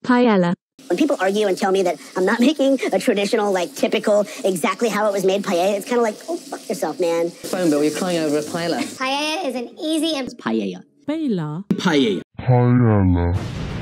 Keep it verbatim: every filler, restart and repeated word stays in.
Paella. When people argue and tell me that I'm not making a traditional, like, typical, exactly how it was made paella, it's kind of like, oh, fuck yourself, man. Phone bill, you're crying over a paella. Paella is an easy and... Paella. Paella. Paella. Paella.